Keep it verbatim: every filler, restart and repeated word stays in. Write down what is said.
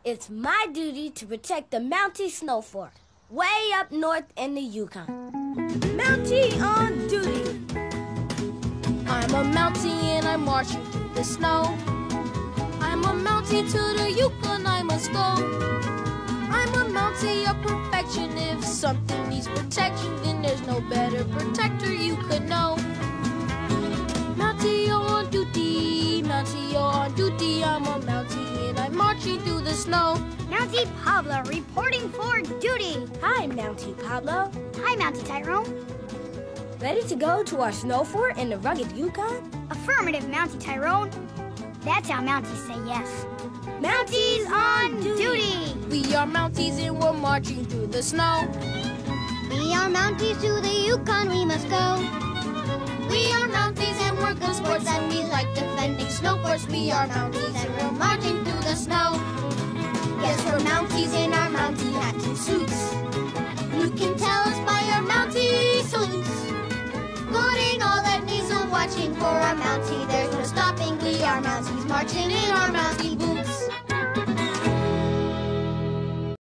It's my duty to protect the Mountie Snow Fort, way up north in the Yukon. Mountie on duty. I'm a Mountie and I'm marching through the snow. I'm a Mountie to the Yukon I must go. I'm a Mountie of perfection. If something needs protection, then there's no better protector you could know. Mountie on duty, Mountie on duty. I'm a Mountie and I'm marching through the snow. Mountie Pablo reporting for duty. Hi, Mountie Pablo. Hi, Mountie Tyrone. Ready to go to our snow fort in the rugged Yukon? Affirmative, Mountie Tyrone. That's how Mounties say yes. Mounties on duty. We are Mounties and we're marching through the snow. We are Mounties to the Yukon we must go. We are Mounties and we're good sports and we like defending snow forts. We are Mounties and we're marching through the snow. Yes, we're Mounties in our Mountie hats and suits. You can tell us by our Mountie salutes. Loading all that needs, so watching for our Mountie. There's no stopping. We are Mounties marching in our Mountie boots.